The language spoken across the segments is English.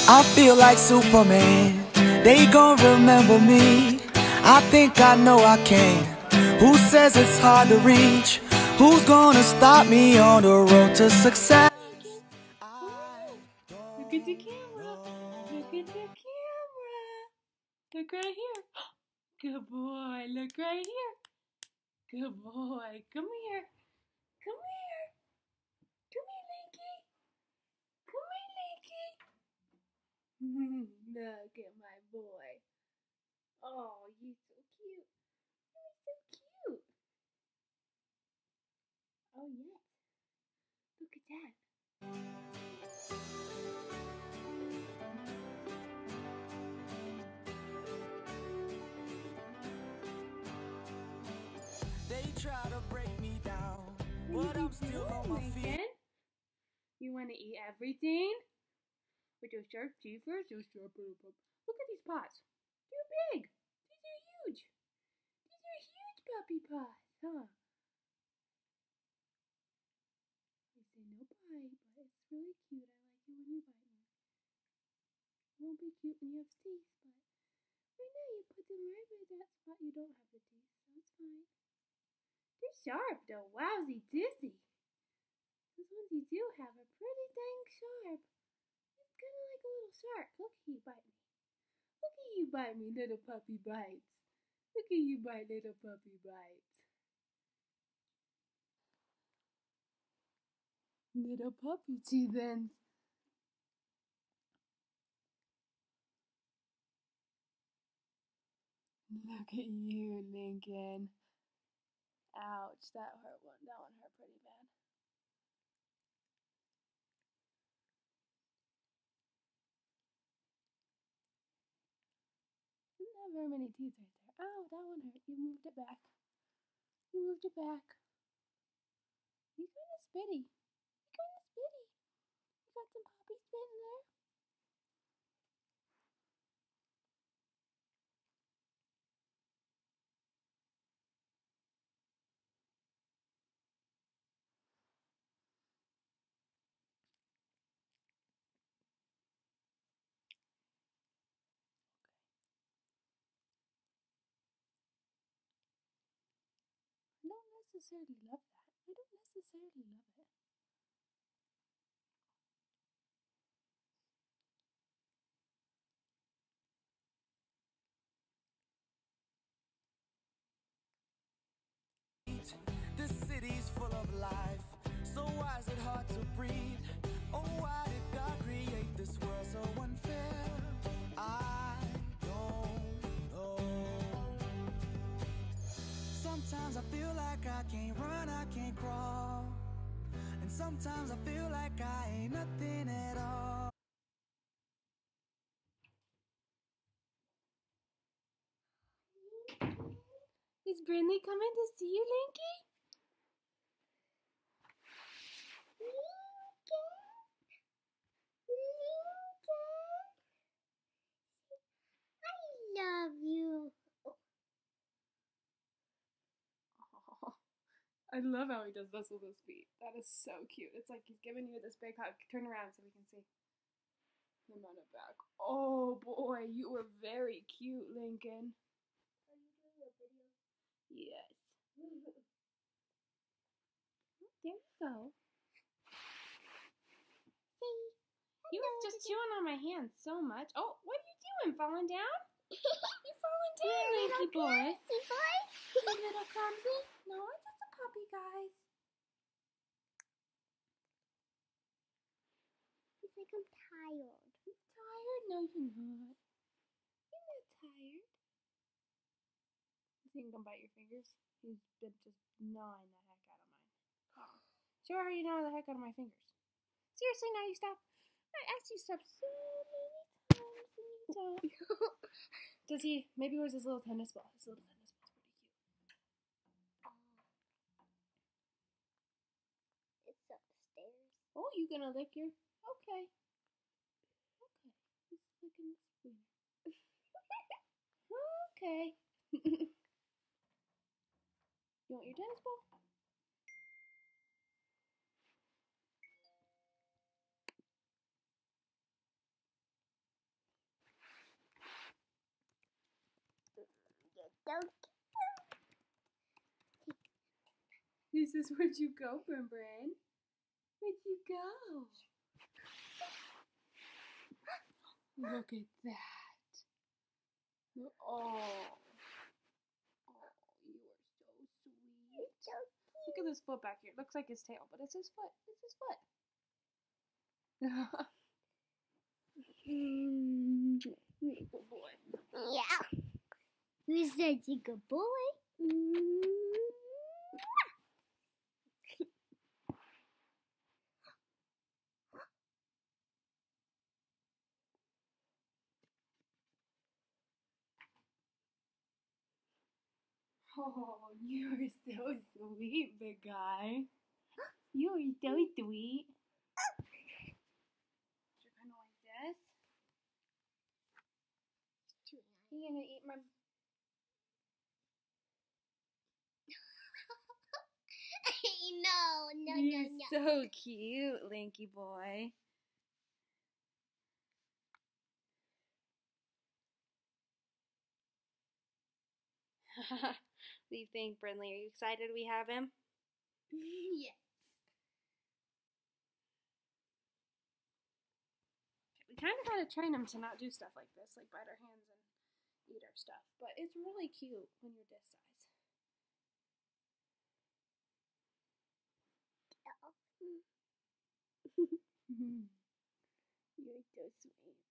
I feel like Superman. They gon' remember me. I think I know I can. Who says it's hard to reach? Who's gonna stop me on the road to success? Look at the camera. Look at the camera. Look right here. Good boy. Look right here. Good boy. Come here. Come here. Come here, Linky. Come here, Linky. Look at my boy. Oh, you're so cute. You're so cute. Oh, yes. Look at that. They try to break me down, but I'm still on my feet. You want to eat everything? With those sharp teeth, those sharp little pups. Look at these paws. They're big. These are huge. These are huge puppy paws, huh? They say no bite, but it's really cute. I like it when you bite me. It won't be cute when you have teeth, but right now you put them right where that spot you don't have the teeth, so it's fine. They're sharp though. Wowsy dizzy. Those ones you do have are pretty dang sharp. It's kind of like a little shark. Look at you bite me. Look at you bite me, little puppy bites. Look at you bite, little puppy bites. Little puppy teeth ends. Look at you, Lincoln. Ouch, that hurt one. That one hurt pretty bad. Didn't have very many teeth right there. Ow, that one hurt. You moved it back. You moved it back. You kind of spitty. You kind of spitty. You got some puppy spit in there? I don't necessarily love that. I don't necessarily love it. This city's full of life, so why is it hard to breathe? Oh, why did God create this world so unfair? I don't know. Sometimes I feel like I can't run, I can't crawl, and sometimes I feel like I ain't nothing at all. Is Brindley coming to see you, Linky? I love you. Oh, I love how he does this with his feet. That is so cute. It's like he's giving you this big hug. Turn around so we can see him on the back. Oh boy, you were very cute, Lincoln. Are you doing a video? Yes. There you go. See? You were just chewing on my hand so much. Oh, what are you doing? Falling down? You're falling down, Linky boy. See, boy? You little clumsy. No, it's just a puppy, guys. He's like, I'm tired. You tired? No, you're not. You're not tired. You think you can bite your fingers? He's been just gnawing the heck out of mine. Oh. Sure, you gnaw the heck out of my fingers. Seriously, now you stop. I asked you to stop so many times and you don't. Does he? Maybe where's his little tennis ball? His little tennis ball's pretty cute. It's upstairs. Oh, you gonna lick your? Okay. Okay. He's licking the spoon. Okay. You want your tennis ball? Don't. This is where'd you go, Bran? Where'd you go? Look at that. Oh. Oh, you are so sweet. So Look at this foot back here. It looks like his tail, but it's his foot. It's his foot. Good boy. yeah. Who's such a good boy? Oh, you are so sweet, big guy. You are so sweet. You're kind of like this. You gonna eat my? No. You're so cute, Lanky boy. What do you think, Brinley? Are you excited we have him? Yes. We kind of gotta train him to not do stuff like this, like bite our hands and eat our stuff. But it's really cute when you're this size. You're so sweet.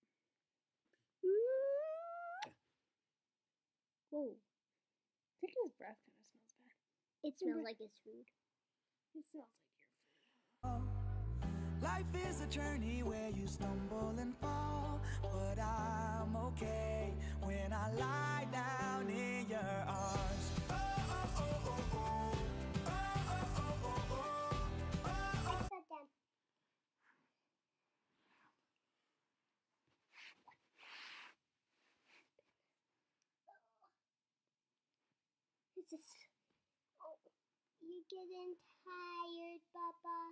Whoa. I think his breath kind of smells bad. It smells like his food. It smells like your food. Life is a journey where you stumble and fall, but I'm okay when I lie down in your arms. Oh, oh, oh, oh, oh. Oh, oh, oh, oh, oh. Oh, oh. This is. Oh, you're getting tired, Papa.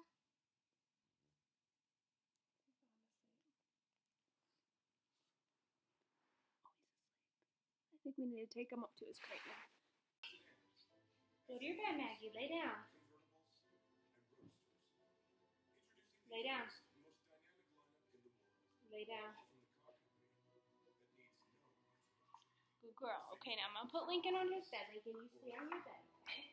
I think we need to take him up to his crate now. Go to your bed, Maggie. Lay down. Lay down. Lay down. Good girl. Okay, now I'm going to put Lincoln on his bed. Lincoln, you stay on your bed, okay?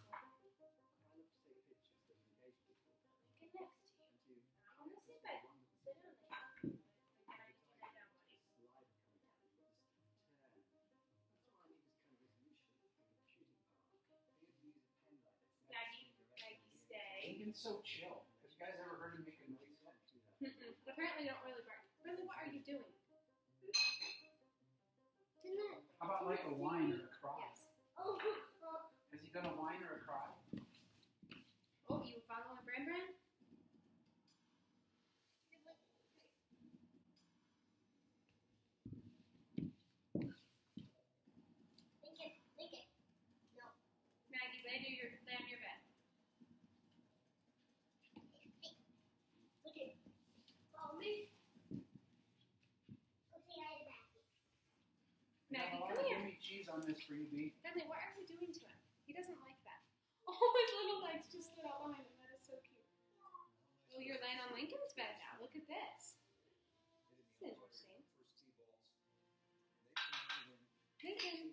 Get next to you. On this bed. Sit down, Lincoln. Lay down, buddy. Maggie, stay. Lincoln's so chill. Have you guys ever heard him make a noise yet? Apparently they don't really bark. Really, what are you doing? How about like a whine or a cry? Yes. Has he done a whine or a cry? Oh, you following Bran? Lincoln. No. Maggie, lay on your bed. Lincoln. Follow me. Go say hi to Maggie. Maggie, No, come here. give me cheese on this for you, B. Dudley, what are you doing to him? He doesn't like that. Oh, his little legs just slid out behind him. That is so cute. Oh, you're laying on Lincoln's bed now. Look at this. It's interesting. Lincoln.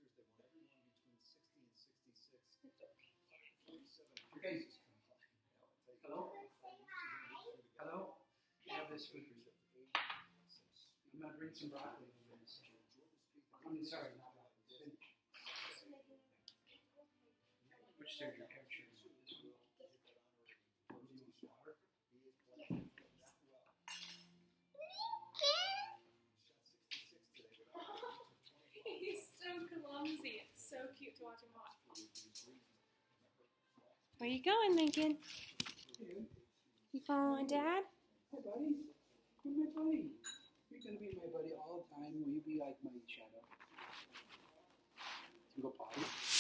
Okay. Hello? Say hi. Hello? I have this food for you. I'm going to bring some broccoli over this. I mean, sorry, not broccoli. Spinach. Which there's your picture. He's so clumsy. It's so cute to watch him walk. Where you going, Lincoln? You following Dad? Hi, buddy. You're my buddy. You're going to be my buddy all the time. Will you be like my shadow? You go potty?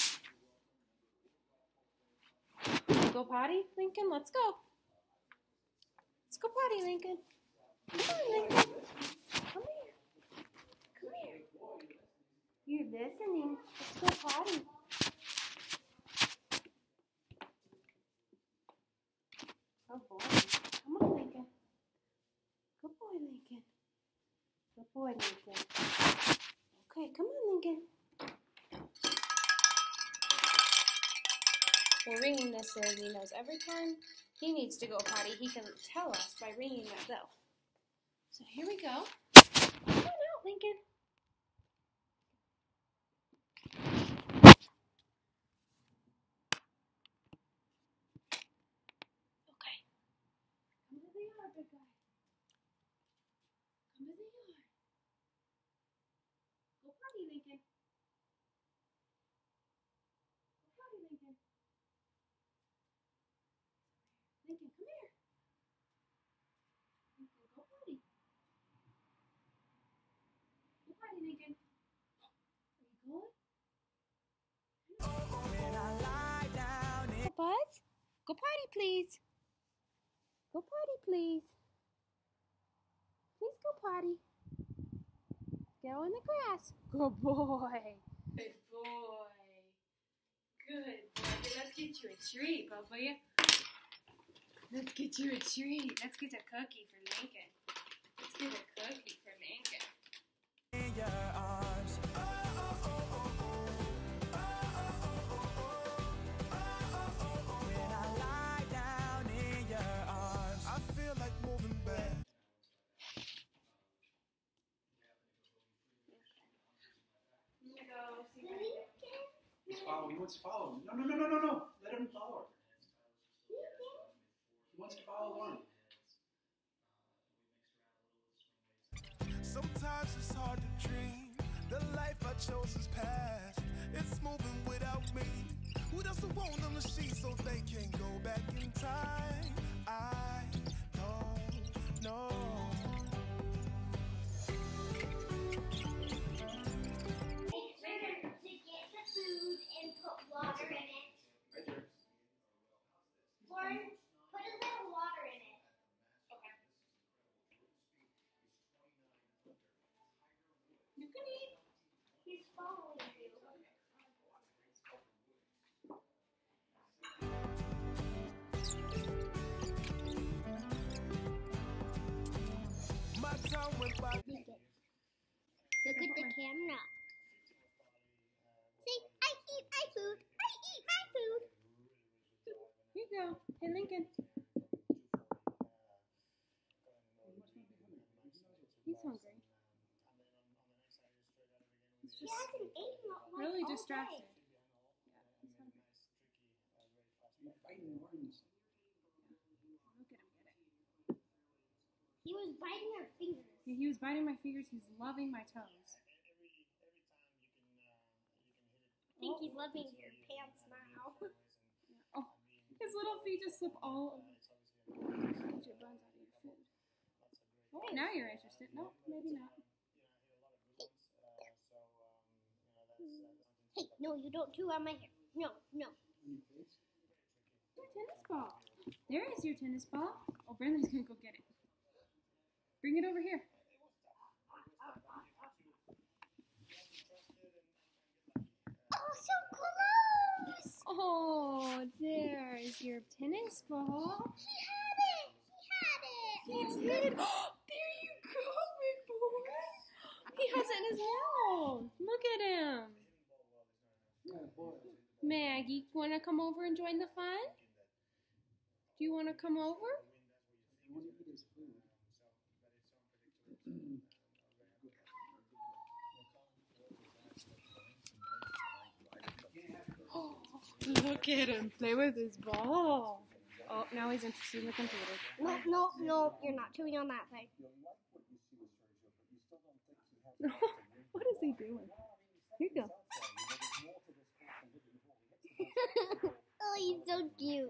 Go potty, Lincoln? Let's go. Let's go potty, Lincoln. Come on, Lincoln. Come here. Come here. You're listening. Let's go potty. Good boy. Come on, Lincoln. Good boy, Lincoln. Good boy, Lincoln. Okay, come on, Lincoln. We're ringing this so he knows every time he needs to go potty, he can tell us by ringing that bell. So here we go. Come on out, Lincoln. Okay. Come to the yard, big guy. Come to the yard. Go potty, Lincoln. Go potty, Lincoln. Lincoln, come here. Lincoln, go potty. Go potty, Lincoln. Are you going? When I lie down in Buzz, go potty, please. Go potty, please. Please go potty. Go in the grass. Good boy. Good boy. Good boy. Let's get you a treat, Bubba. Let's get you a treat. Let's get a cookie for Lincoln. Let's get a cookie for Lincoln. your arms. When I lie down in your arms, I feel like moving back. He's following. He wants to follow. No. Let him follow. He wants to follow Lauren. Sometimes it's hard to dream. The life I chose is past. It's moving without me. Who doesn't want them to see so they can go back in time? I don't know. To get the food and put water in it. Right there. Lauren, put a little water in it. You can eat. He's following you. My time went by. Look at the camera. See, I eat my food. I eat my food. Here you go. Hey, Lincoln. He's hungry. He's He just hasn't eaten like really all distracted. day. Yeah, he's hungry. He's biting Lauren's. Look at him get it. He was biting her fingers. He was biting my fingers. He's loving my toes. I think he's loving your pants now. Oh, his little feet just slip all over. Get your buns out of your food. Oh, now you're interested. No, maybe not. Hey, no, you don't chew on my hair. No. On your face. Your tennis ball. There is your tennis ball. Oh, Brandon's gonna go get it. Bring it over here. Oh, so close! Oh, there's your tennis ball. He had it! He did. There you go, big boy. He has it in his mouth. Look at him. Yeah, boy. Maggie, want to come over and join the fun? Do you want to come over? You want to eat his food. Look at him play with his ball. Oh, now he's interested in the computer. No, you're not chewing on that thing. What is he doing? Here you go. Oh, he's so cute.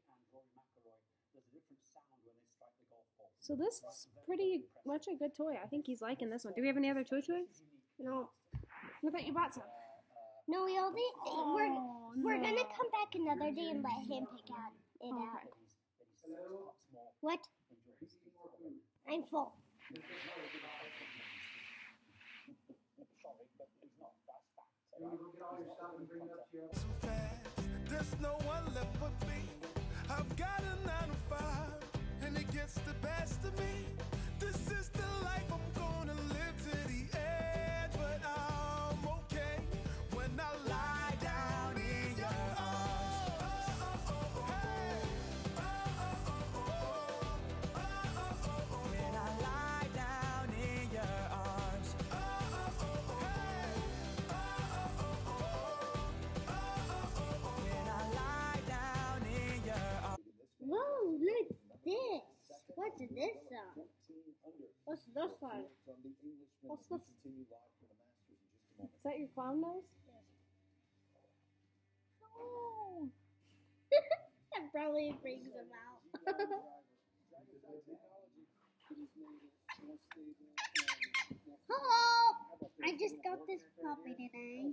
So this is pretty much a good toy. I think he's liking this one. Do we have any other toys? No. I thought you bought some. No, we only we're no. gonna come back another day and let him pick out it out. What? I'm full. You want to go get all your stuff and bring it up to your So fast, there's no one left but me. I've got a 9 to 5, and it gets the best of me. This is the life I'm gonna live to the end, but I'm okay when I lie down in your arms. When I lie down in your arms. When I lie down in your arms. Whoa, look at this. What's this song? What's this one? What's this? Is that your clown nose? Oh. That probably brings him out. Hello! I just got this puppy today.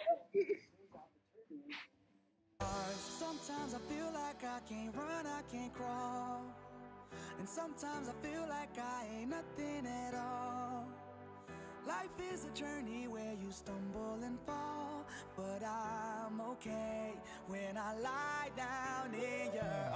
Sometimes I feel like I can't run, I can't crawl. And sometimes I feel like I ain't nothing at all. Life is a journey where you stumble and fall, but I'm okay when I lie down in your